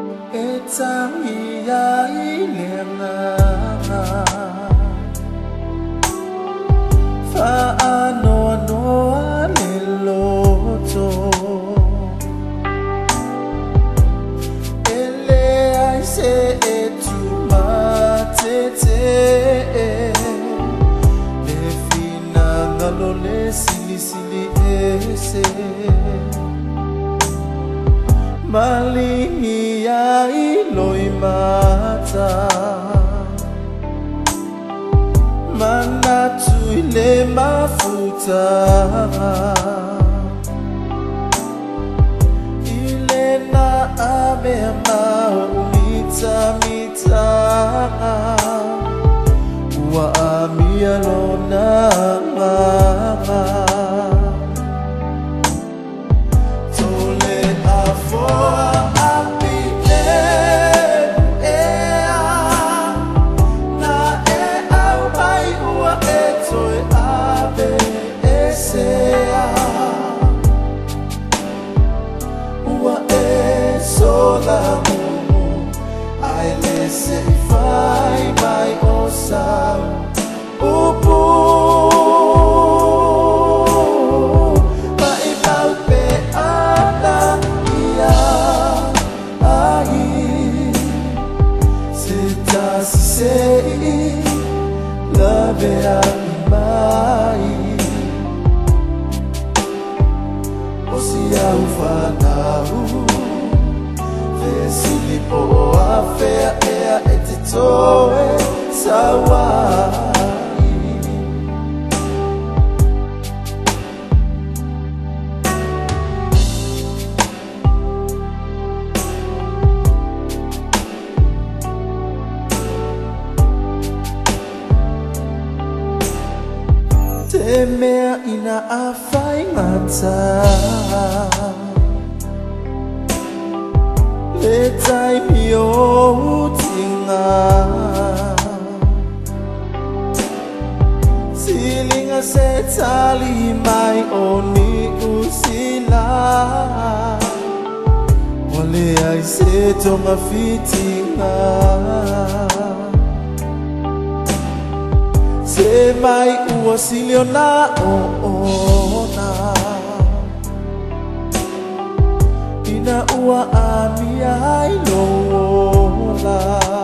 Etang ilenga fa ano aleloto ele ai se etumatete le fina ngalo le sili ese malingi ya iloimata manatu ile mafuta ile na amema mita wa amialona tole afoa I listen by osa upu mai palpe ana ia ai sita sei love mai osia ufanau Silipo afea ea etitoe sawai Temea ina afai ngata Letai mio tinga Silinga setali mai oni usila Wale ai setonga fitinga Se mai ua siliona ona Ina ua ami ai lola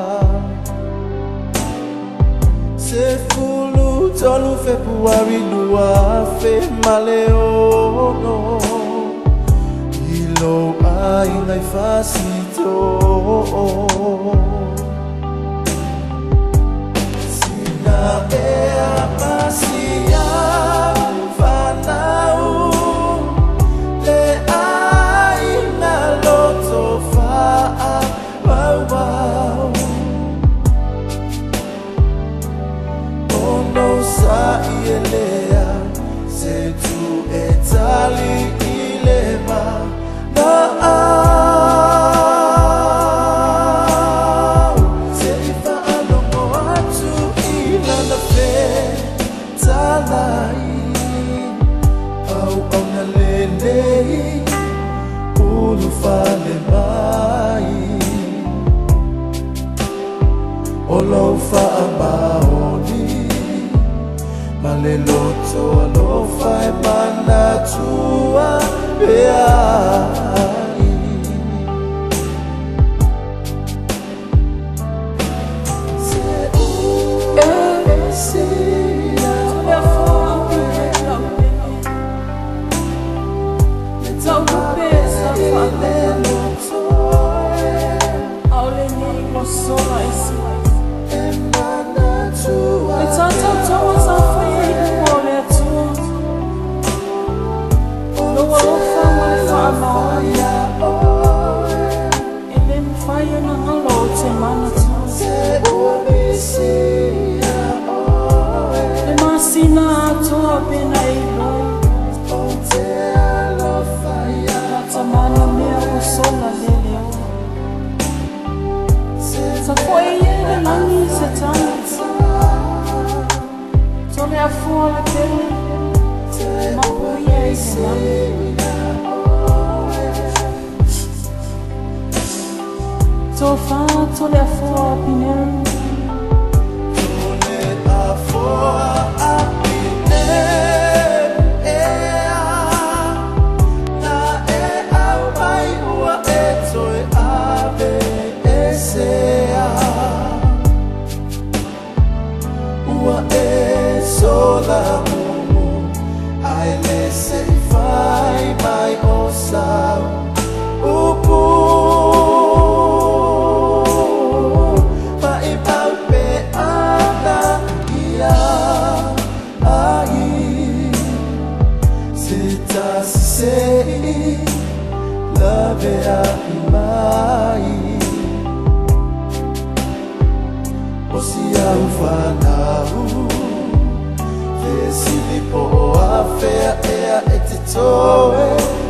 Se fulu tolu Februari lua fe maleono Ilo ai ngai fasito Sina ea pasia fanau Ielea se tu etali ilema na se ifa alongo atu ila na fe talai au na lele ulu fale mai olo fa amaoni Maleloto alofa e manatua beai Se uesia Letau pesa maleloto Aule ni mosola isi E manatua Letau Esse lipo a fé é a etitoe